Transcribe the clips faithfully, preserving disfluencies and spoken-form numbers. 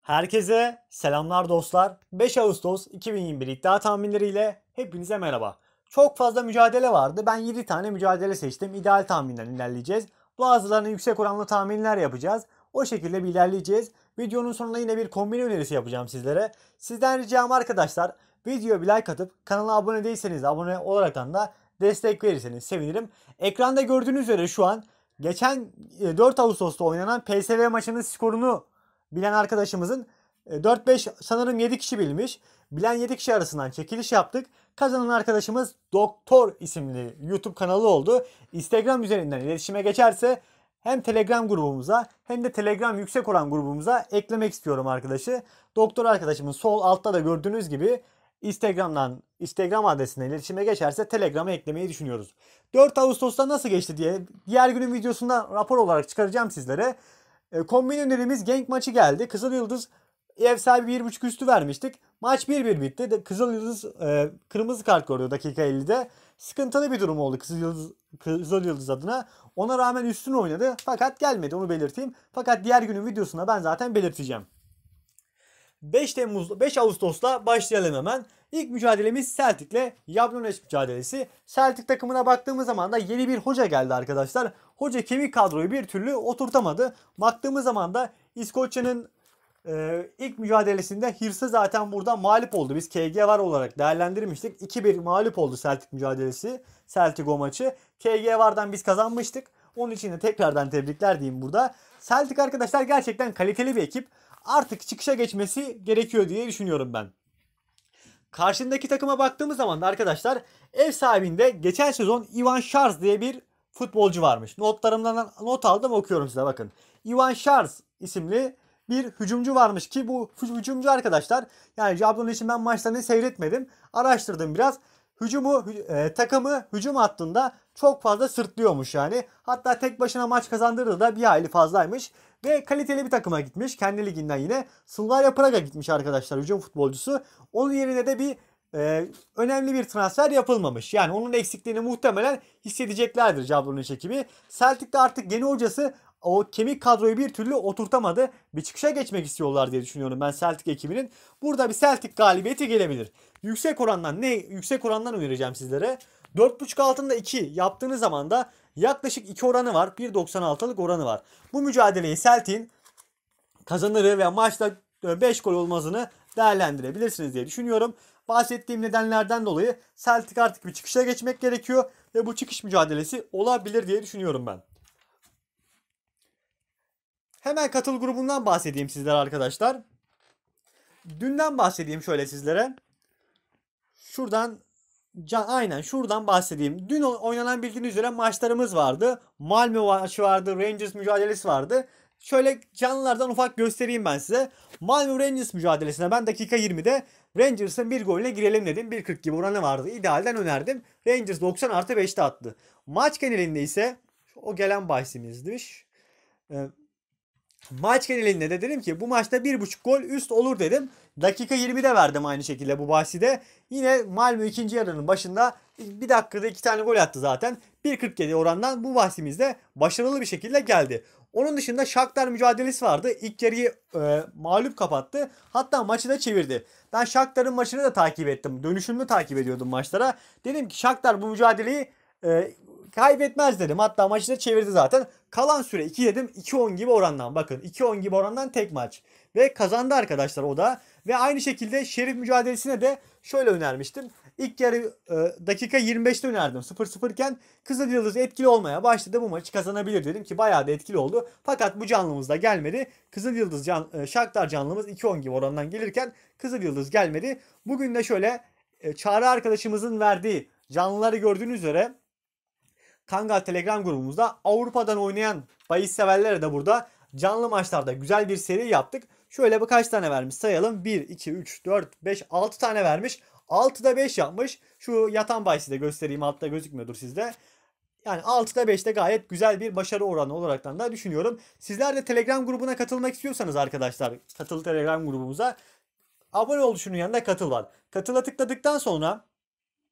Herkese selamlar dostlar. beş Ağustos iki bin yirmi bir iddia tahminleriyle hepinize merhaba. Çok fazla mücadele vardı. Ben yedi tane mücadele seçtim. İdeal tahminden ilerleyeceğiz. Bazılarını yüksek oranlı tahminler yapacağız. O şekilde bir ilerleyeceğiz. Videonun sonunda yine bir kombine önerisi yapacağım sizlere. Sizden ricam arkadaşlar, videoya bir like atıp kanala abone değilseniz abone olaraktan da destek verirseniz sevinirim. Ekranda gördüğünüz üzere şu an geçen dört Ağustos'ta oynanan P S V maçının skorunu bilen arkadaşımızın dört beş sanırım yedi kişi bilmiş. Bilen yedi kişi arasından çekiliş yaptık. Kazanan arkadaşımız Doktor isimli YouTube kanalı oldu. Instagram üzerinden iletişime geçerse hem Telegram grubumuza hem de Telegram yüksek oran grubumuza eklemek istiyorum arkadaşı. Doktor arkadaşımın sol altta da gördüğünüz gibi Instagram'dan Instagram adresine iletişime geçerse Telegram'a eklemeyi düşünüyoruz. dört Ağustos'ta nasıl geçti diye diğer günün videosunda rapor olarak çıkaracağım sizlere. E, kombin önerimiz Genk maçı geldi. Kızıl Yıldız ev sahibi bir buçuk üstü vermiştik. Maç bir bir bitti. De, Kızıl Yıldız e, kırmızı kart gördü dakika ellide. Sıkıntılı bir durum oldu Kızıl Yıldız, Kızıl Yıldız adına. Ona rağmen üstün oynadı. Fakat gelmedi, onu belirteyim. Fakat diğer günün videosunda ben zaten belirteceğim. beş Temmuz beş Ağustos'ta başlayalım hemen. İlk mücadelemiz Celtic'le Jablonec mücadelesi. Celtic takımına baktığımız zaman da yeni bir hoca geldi arkadaşlar. Hoca kemik kadroyu bir türlü oturtamadı. Baktığımız zaman da İskoçya'nın e, ilk mücadelesinde Hırsı zaten burada mağlup oldu. Biz K G var olarak değerlendirmiştik. iki bir mağlup oldu Celtic mücadelesi. Celtic o maçı. K G vardan biz kazanmıştık. Onun için de tekrardan tebrikler diyeyim burada. Celtic arkadaşlar gerçekten kaliteli bir ekip. Artık çıkışa geçmesi gerekiyor diye düşünüyorum ben. Karşındaki takıma baktığımız zaman da arkadaşlar ev sahibinde geçen sezon Ivan Charles diye bir futbolcu varmış. Notlarımdan not aldım, okuyorum size bakın. Ivan Charles isimli bir hücumcu varmış ki bu hücumcu arkadaşlar, yani Jablon için ben maçlarını seyretmedim. Araştırdım biraz. Hücumu e, takımı hücum hattında çok fazla sırtlıyormuş yani. Hatta tek başına maç kazandırdığı da bir hayli fazlaymış. Ve kaliteli bir takıma gitmiş. Kendi liginden yine Slavia Praga gitmiş arkadaşlar, hücum futbolcusu. Onun yerine de bir e, önemli bir transfer yapılmamış. Yani onun eksikliğini muhtemelen hissedeceklerdir Jablonec ekibi. Celtic'te artık yeni hocası o kemik kadroyu bir türlü oturtamadı. Bir çıkışa geçmek istiyorlar diye düşünüyorum ben Celtic ekibinin. Burada bir Celtic galibiyeti gelebilir. Yüksek orandan ne yüksek orandan önereceğim sizlere. dört buçuk altında iki yaptığınız zaman da yaklaşık iki oranı var. bir doksan altılık oranı var. Bu mücadeleyi Celtic'in kazanırı ve maçta beş gol olmazını değerlendirebilirsiniz diye düşünüyorum. Bahsettiğim nedenlerden dolayı Celtic artık bir çıkışa geçmek gerekiyor ve bu çıkış mücadelesi olabilir diye düşünüyorum ben. Hemen katıl grubundan bahsedeyim sizlere arkadaşlar. Dünden bahsedeyim şöyle sizlere. Şuradan Can, aynen şuradan bahsedeyim. Dün oynanan bildiğiniz üzere maçlarımız vardı. Malmö maçı vardı. Rangers mücadelesi vardı. Şöyle canlılardan ufak göstereyim ben size. Malmö Rangers mücadelesine ben dakika yirmide Rangers'ın bir golüne girelim dedim. bir kırk gibi oranı vardı. İdealden önerdim. Rangers doksan artı beşte attı. Maç genelinde ise o gelen bahsimizmiş. Ee, Maç genelinde de dedim ki bu maçta bir buçuk gol üst olur dedim. Dakika yirmide verdim aynı şekilde bu bahsi de. Yine Malmö ikinci yarının başında bir dakikada iki tane gol attı zaten. bir kırk yedi orandan bu bahsimizde başarılı bir şekilde geldi. Onun dışında Shakhtar mücadelesi vardı. İlk yarıyı e, mağlup kapattı. Hatta maçı da çevirdi. Ben Shakhtar'ın maçını da takip ettim. Dönüşümlü takip ediyordum maçlara. Dedim ki Shakhtar bu mücadeleyi e, kaybetmez dedim. Hatta maçı da çevirdi zaten. Kalan süre iki dedim. iki on gibi orandan. Bakın iki on gibi orandan tek maç. Ve kazandı arkadaşlar o da. Ve aynı şekilde Şerif mücadelesine de şöyle önermiştim. İlk yarı e, dakika yirmi beşte önerdim. sıfır sıfır iken Kızıl Yıldız etkili olmaya başladı. Bu maçı kazanabilir dedim ki bayağı da etkili oldu. Fakat bu canlımız da gelmedi. Kızıl Yıldız can, e, Shakhtar canlımız iki on gibi orandan gelirken Kızıl Yıldız gelmedi. Bugün de şöyle e, Çağrı arkadaşımızın verdiği canlıları gördüğünüz üzere Kangal Telegram grubumuzda Avrupa'dan oynayan bahis severlere de burada canlı maçlarda güzel bir seri yaptık. Şöyle birkaç tane vermiş sayalım. bir, iki, üç, dört, beş, altı tane vermiş. altıda beş yapmış. Şu yatan bahisi de göstereyim, altta gözükmüyordur sizde. Yani altıda beşte gayet güzel bir başarı oranı olaraktan da düşünüyorum. Sizler de Telegram grubuna katılmak istiyorsanız arkadaşlar, katıl Telegram grubumuza abone ol, şunun yanında katıl var. Katıla tıkladıktan sonra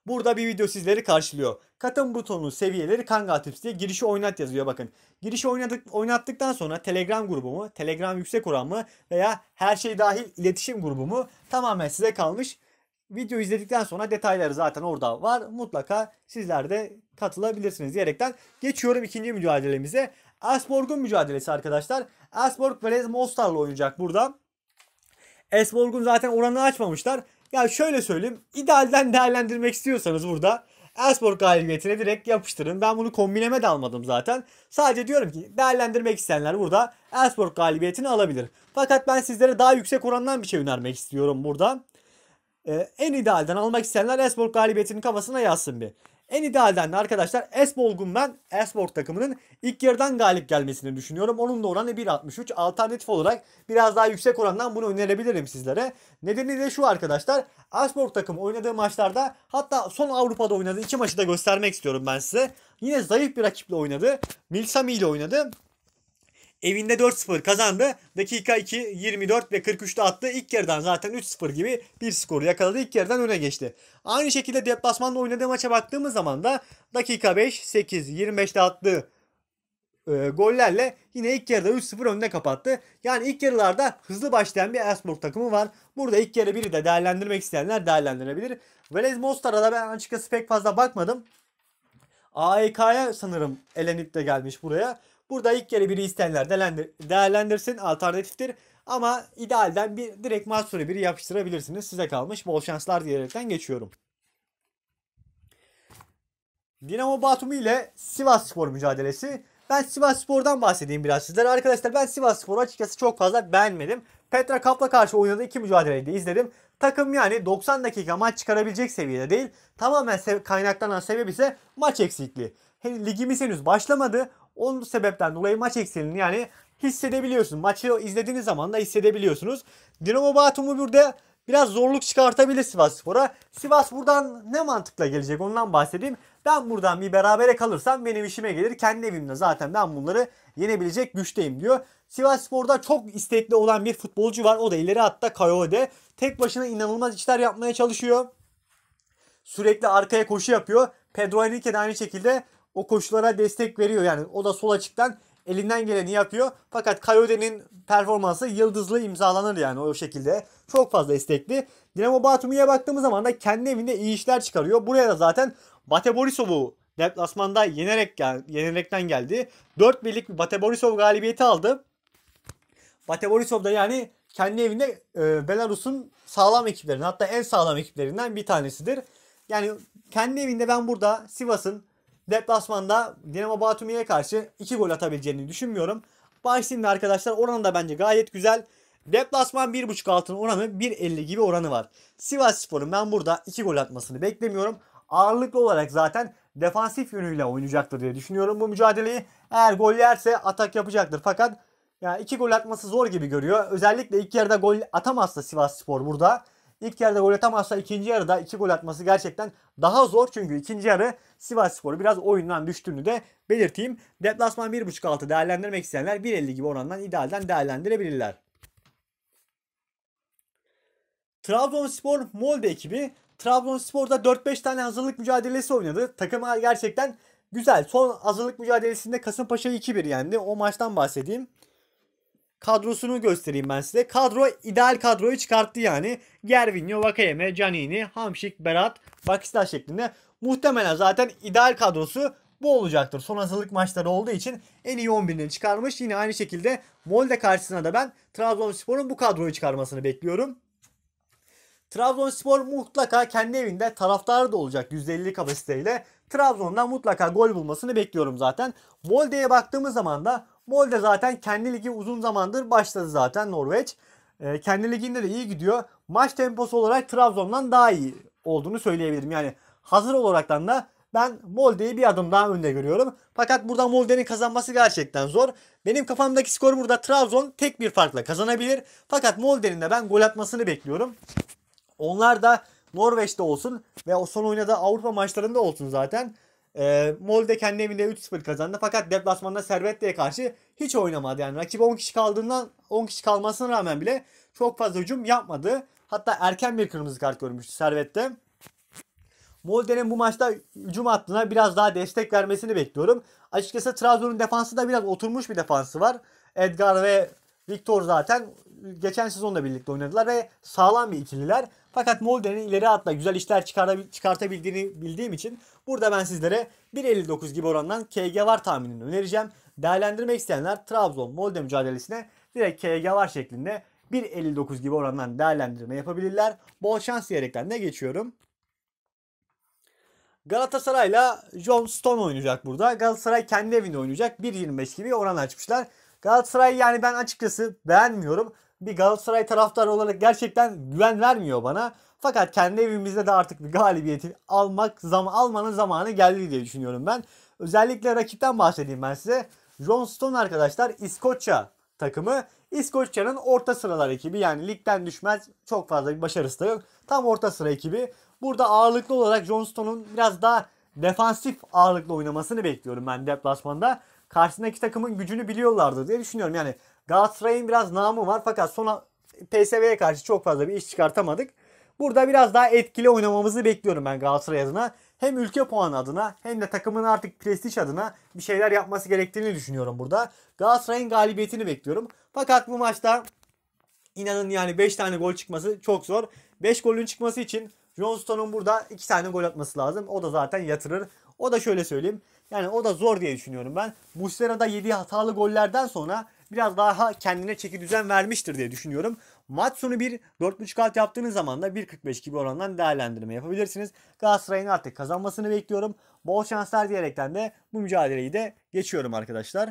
Burada bir video sizleri karşılıyor. Katıl butonunun seviyeleri Kanga Tips diye girişi oynat yazıyor bakın. Girişi oynadık, oynattıktan sonra Telegram grubumu, Telegram yüksek oran mı veya her şey dahil iletişim grubumu tamamen size kalmış. Video izledikten sonra detayları zaten orada var. Mutlaka sizler de katılabilirsiniz diyerekten geçiyorum ikinci mücadelemize. Elfsborg'un mücadelesi arkadaşlar. Elfsborg Velez Mostar'la oynayacak burada. Elfsborg'un zaten oranını açmamışlar. Ya şöyle söyleyeyim. İdealden değerlendirmek istiyorsanız burada Elfsborg galibiyetine direkt yapıştırın. Ben bunu kombineme de almadım zaten. Sadece diyorum ki değerlendirmek isteyenler burada Elfsborg galibiyetini alabilir. Fakat ben sizlere daha yüksek orandan bir şey önermek istiyorum burada. Ee, en idealden almak isteyenler Elfsborg galibiyetinin kafasına yazsın bir. En idealden de arkadaşlar Elfsborg'un ben Elfsborg takımının ilk yarıdan galip gelmesini düşünüyorum. Onun da oranı bir nokta altmış üç. Alternatif olarak biraz daha yüksek orandan bunu önerebilirim sizlere. Nedeni de şu arkadaşlar. Elfsborg takımı oynadığı maçlarda, hatta son Avrupa'da oynadığı iki maçı da göstermek istiyorum ben size. Yine zayıf bir rakiple oynadı. Milsami ile oynadı. Evinde dört sıfır kazandı. Dakika iki, yirmi dört ve kırk üçte attı. İlk yarıdan zaten üç sıfır gibi bir skoru yakaladı. İlk yarıdan öne geçti. Aynı şekilde deplasmanda oynadığı maça baktığımız zaman da dakika beş, sekiz, yirmi beşte attığı e, gollerle yine ilk yarıda üç sıfır önde kapattı. Yani ilk yarılarda hızlı başlayan bir Elfsborg takımı var. Burada ilk yarı biri de değerlendirmek isteyenler değerlendirebilir. Velez Mostar'a da ben açıkçası pek fazla bakmadım. A E K'ya sanırım elenip de gelmiş buraya. Burada ilk kere biri isteyenler değerlendirsin, alternatiftir. Ama idealden bir direkt maç sonu biri yapıştırabilirsiniz. Size kalmış. Bol şanslar diyerekten geçiyorum. Dinamo Batumi ile Sivasspor mücadelesi. Ben Sivasspor'dan bahsedeyim biraz sizlere. Arkadaşlar ben Sivasspor'u açıkçası çok fazla beğenmedim. Petra Kap'la karşı oynadığı iki mücadeleyi de izledim. Takım yani doksan dakika maç çıkarabilecek seviyede değil. Tamamen se kaynaklanan sebebi ise maç eksikliği. Ligimiz henüz başlamadı. Onun sebepten dolayı maç eksikliğini yani hissedebiliyorsunuz. Maçı izlediğiniz zaman da hissedebiliyorsunuz. Dinamo Batumi burada biraz zorluk çıkartabilir Sivasspor'a. Sivas buradan ne mantıkla gelecek ondan bahsedeyim. Ben buradan bir berabere kalırsam benim işime gelir. Kendi evimde zaten ben bunları yenebilecek güçteyim diyor. Sivasspor'da çok istekli olan bir futbolcu var. O da ileri hatta Kayode. Tek başına inanılmaz işler yapmaya çalışıyor. Sürekli arkaya koşu yapıyor. Pedro Henrique de aynı şekilde o koşulara destek veriyor. Yani o da sol açıktan elinden geleni yapıyor. Fakat Kayode'nin performansı yıldızlı imzalanır yani o şekilde. Çok fazla istekli. Dinamo Batumi'ye baktığımız zaman da kendi evinde iyi işler çıkarıyor. Buraya da zaten Bate Borisov'u deplasmanda yenerek gel yenerekten geldi. dört birlik bir Bate Borisov galibiyeti aldı. Bate Borisov da yani kendi evinde e, Belarus'un sağlam ekiplerinden, hatta en sağlam ekiplerinden bir tanesidir. Yani kendi evinde ben burada Sivas'ın deplasmanda Dinamo Batumi'ye karşı iki gol atabileceğini düşünmüyorum. Başlayayım da arkadaşlar, oranı da bence gayet güzel. Deplasman bir buçuk altın oranı bir elli gibi oranı var. Sivasspor'un ben burada iki gol atmasını beklemiyorum. Ağırlıklı olarak zaten defansif yönüyle oynayacaktır diye düşünüyorum bu mücadeleyi. Eğer gol yerse atak yapacaktır. Fakat yani iki gol atması zor gibi görüyor. Özellikle ilk yarıda gol atamazsa Sivasspor burada. İlk yarıda gol atamazsa ikinci yarıda iki gol atması gerçekten daha zor. Çünkü ikinci yarı Sivasspor biraz oyundan düştüğünü de belirteyim. Deplasman bir buçuk altı değerlendirmek isteyenler bir elli gibi orandan idealden değerlendirebilirler. Trabzonspor Molde ekibi. Trabzonspor'da dört beş tane hazırlık mücadelesi oynadı. Takım gerçekten güzel. Son hazırlık mücadelesinde Kasımpaşa'yı iki bir yendi. O maçtan bahsedeyim. Kadrosunu göstereyim ben size. Kadro ideal kadroyu çıkarttı yani. Gervinho, Vakayeme, Canini, Hamşik, Berat, Bakistan şeklinde. Muhtemelen zaten ideal kadrosu bu olacaktır. Son hazırlık maçları olduğu için en iyi on birini çıkarmış. Yine aynı şekilde Molde karşısına da ben Trabzonspor'un bu kadroyu çıkarmasını bekliyorum. Trabzonspor mutlaka kendi evinde taraftarı da olacak yüzde elli kapasiteyle. Trabzon'dan mutlaka gol bulmasını bekliyorum zaten. Molde'ye baktığımız zaman da Molde zaten kendi ligi uzun zamandır başladı zaten Norveç. E, kendi liginde de iyi gidiyor. Maç temposu olarak Trabzon'dan daha iyi olduğunu söyleyebilirim. Yani hazır olaraktan da ben Molde'yi bir adım daha önde görüyorum. Fakat burada Molde'nin kazanması gerçekten zor. Benim kafamdaki skor burada Trabzon tek bir farkla kazanabilir. Fakat Molde'nin de ben gol atmasını bekliyorum. Onlar da Norveç'te olsun ve o son oynadığı Avrupa maçlarında olsun zaten. E, Molde kendi evinde üç sıfır kazandı. Fakat deplasmanda Servette'ye karşı hiç oynamadı. Yani rakip on kişi kaldığından on kişi kalmasına rağmen bile çok fazla hücum yapmadı. Hatta erken bir kırmızı kart görmüştü Servette. Molde'nin bu maçta hücum hattına biraz daha destek vermesini bekliyorum. Açıkçası Trabzon'un defansı da biraz oturmuş bir defansı var. Edgar ve Victor zaten geçen sezonda birlikte oynadılar ve sağlam bir ikililer. Fakat Molde'nin ileri hatta güzel işler çıkartabildiğini bildiğim için burada ben sizlere bir elli dokuz gibi orandan K G var tahminini önereceğim. Değerlendirmek isteyenler Trabzon Molde mücadelesine direkt K G var şeklinde bir elli dokuz gibi orandan değerlendirme yapabilirler. Bol şans diyerekten de geçiyorum. Galatasaray'la John Stone oynayacak burada. Galatasaray kendi evinde oynayacak. bir yirmi beş gibi oran açmışlar. Galatasaray yani ben açıkçası beğenmiyorum. Bir Galatasaray taraftarı olarak gerçekten güven vermiyor bana. Fakat kendi evimizde de artık bir galibiyeti almak zaman almanın zamanı geldi diye düşünüyorum ben. Özellikle rakipten bahsedeyim ben size. John Stone arkadaşlar İskoçya takımı. İskoçya'nın orta sıralar ekibi, yani ligden düşmez, çok fazla bir başarısı da yok. Tam orta sıra ekibi. Burada ağırlıklı olarak John Stone'un biraz daha defansif ağırlıklı oynamasını bekliyorum ben deplasmanda. Karşısındaki takımın gücünü biliyorlardı diye düşünüyorum. Yani Galatasaray'ın biraz namı var fakat sonra P S V'ye karşı çok fazla bir iş çıkartamadık. Burada biraz daha etkili oynamamızı bekliyorum ben Galatasaray adına. Hem ülke puanı adına hem de takımın artık prestij adına bir şeyler yapması gerektiğini düşünüyorum burada. Galatasaray'ın galibiyetini bekliyorum. Fakat bu maçta inanın yani beş tane gol çıkması çok zor. beş golün çıkması için John Stone'un burada iki tane gol atması lazım. O da zaten yatırır. O da şöyle söyleyeyim. Yani o da zor diye düşünüyorum ben. Muslera'da yediği hatalı gollerden sonra biraz daha kendine çeki düzen vermiştir diye düşünüyorum. Maç sonu bir dört buçuk alt yaptığınız zaman da bir kırk beş gibi orandan değerlendirme yapabilirsiniz. Galatasaray'ın artık kazanmasını bekliyorum. Bol şanslar diyerekten de bu mücadeleyi de geçiyorum arkadaşlar.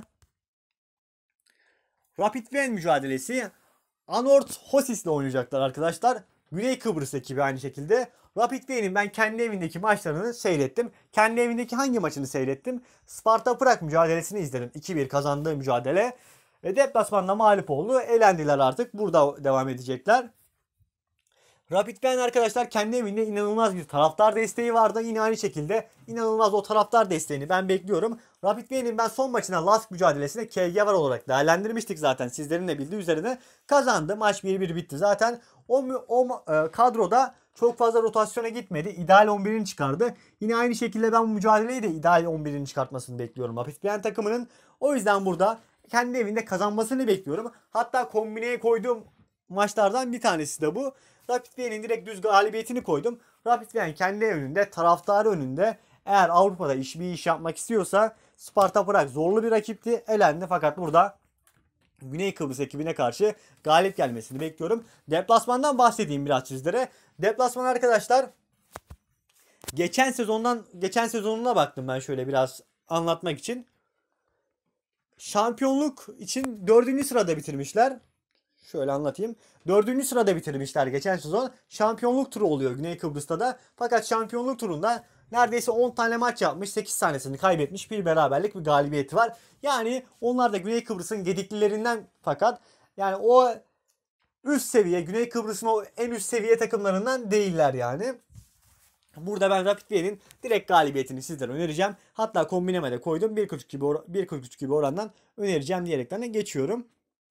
Rapid Wien mücadelesi Anort Hosis ile oynayacaklar arkadaşlar. Güney Kıbrıs ekibi aynı şekilde. Rapid Wien'in ben kendi evindeki maçlarını seyrettim. Kendi evindeki hangi maçını seyrettim? Sparta Prag mücadelesini izledim. iki bir kazandığı mücadele. Ve deplasmanda mağlup oldu. Elendiler artık. Burada devam edecekler. Rapid Wien arkadaşlar kendi evinde inanılmaz bir taraftar desteği vardı. Yine aynı şekilde inanılmaz o taraftar desteğini ben bekliyorum. Rapid Wien'in ben son maçına Lask mücadelesine K G var olarak değerlendirmiştik zaten. Sizlerin de bildiği üzerine kazandı. Maç bir bir bitti. Zaten o, o e, kadroda çok fazla rotasyona gitmedi. İdeal on birini çıkardı. Yine aynı şekilde ben bu mücadeleyi de ideal on birini çıkartmasını bekliyorum Rapid Wien takımının. O yüzden burada kendi evinde kazanmasını bekliyorum. Hatta kombineye koyduğum maçlardan bir tanesi de bu. Rapid Wien'in direkt düz galibiyetini koydum. Rapid Wien kendi önünde, taraftarı önünde eğer Avrupa'da iş bir iş yapmak istiyorsa Sparta Prag zorlu bir rakipti. Elendi fakat burada Güney Kıbrıs ekibine karşı galip gelmesini bekliyorum. Deplasmandan bahsedeyim biraz sizlere. Deplasman arkadaşlar geçen sezondan geçen sezonuna baktım ben şöyle biraz anlatmak için. Şampiyonluk için dördüncü sırada bitirmişler. Şöyle anlatayım. Dördüncü sırada bitirmişler geçen sezon. Şampiyonluk turu oluyor Güney Kıbrıs'ta da. Fakat şampiyonluk turunda neredeyse on tane maç yapmış. sekiz tanesini kaybetmiş. Bir beraberlik, bir galibiyeti var. Yani onlar da Güney Kıbrıs'ın gediklilerinden, fakat yani o üst seviye, Güney Kıbrıs'ın o en üst seviye takımlarından değiller yani. Burada ben Rapid Wien'in direkt galibiyetini sizlere önereceğim. Hatta kombineme de koydum. bir kırk üç gibi, bir kırk üç gibi orandan önereceğim diyerekten de geçiyorum.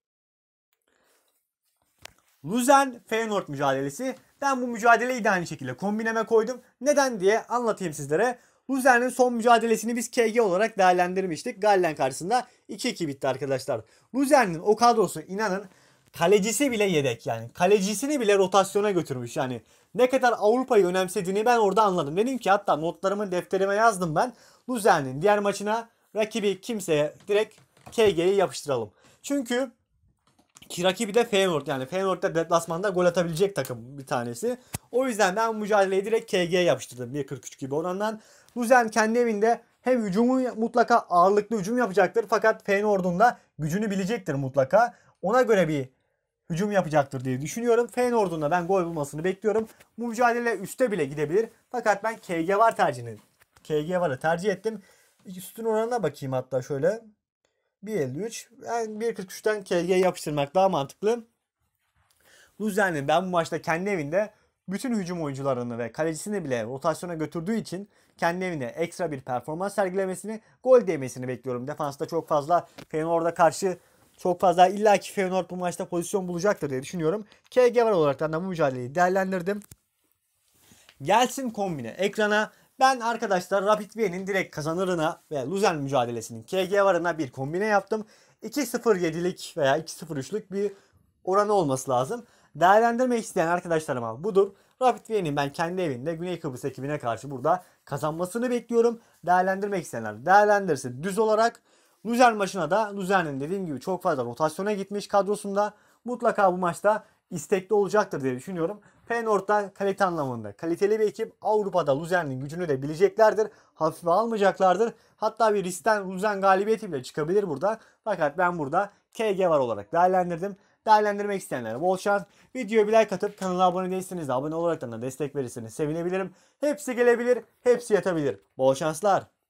Luzern Feyenoord mücadelesi. Ben bu mücadeleyi de aynı şekilde kombineme koydum. Neden diye anlatayım sizlere. Luzern'in son mücadelesini biz K G olarak değerlendirmiştik. Gallen karşısında iki iki bitti arkadaşlar. Luzern'in o kadrosu inanın kalecisi bile yedek yani. Kalecisini bile rotasyona götürmüş yani. Ne kadar Avrupa'yı önemsediğini ben orada anladım. Dedim ki hatta notlarımı defterime yazdım ben. Luzern'in diğer maçına rakibi kimseye direkt K G'yi yapıştıralım. Çünkü ki rakibi de Feyenoord, yani Feyenoord da deplasmanda gol atabilecek takım bir tanesi. O yüzden ben bu mücadeleyi direkt K G'ye yapıştırdım bir kırk üç gibi orandan. Luzern kendi evinde hem hücumu mutlaka ağırlıklı hücum yapacaktır fakat Feyenoord'un da gücünü bilecektir mutlaka. Ona göre bir hücum yapacaktır diye düşünüyorum. Feyenoord'un da ben gol bulmasını bekliyorum. Bu mücadele üste bile gidebilir. Fakat ben K G var tercihini K G varı tercih ettim. Üstün oranına bakayım hatta şöyle. bir elli üç. Yani bir kırk üçten K G yapıştırmak daha mantıklı. Luzern'in ben bu maçta kendi evinde bütün hücum oyuncularını ve kalecisini bile rotasyona götürdüğü için kendi evinde ekstra bir performans sergilemesini, gol değmesini bekliyorum. Defansta çok fazla Feyenoord'a karşı çok fazla illaki Feyenoord bu maçta pozisyon bulacaktır diye düşünüyorum. K G var olarak da bu mücadeleyi değerlendirdim. Gelsin kombine ekrana. Ben arkadaşlar Rapid Viyen'in direkt kazanırına ve Luzern mücadelesinin K G varına bir kombine yaptım. iki sıfır yedilik veya iki sıfır üçlük bir oranı olması lazım. Değerlendirmek isteyen arkadaşlarıma budur. Rapid Viyen'in ben kendi evinde Güney Kıbrıs ekibine karşı burada kazanmasını bekliyorum. Değerlendirmek isteyenler değerlendirsin düz olarak. Luzern maçına da Luzern'in dediğim gibi çok fazla rotasyona gitmiş kadrosunda. Mutlaka bu maçta istekli olacaktır diye düşünüyorum. Feyenoord'da kalite anlamında kaliteli bir ekip. Avrupa'da Luzern'in gücünü de bileceklerdir. Hafife almayacaklardır. Hatta bir riskten Luzern galibiyeti bile çıkabilir burada. Fakat ben burada K G var olarak değerlendirdim. Değerlendirmek isteyenlere bol şans. Videoya bir like atıp kanala abone değilseniz de abone olarak da destek verirseniz sevinebilirim. Hepsi gelebilir, hepsi yatabilir. Bol şanslar.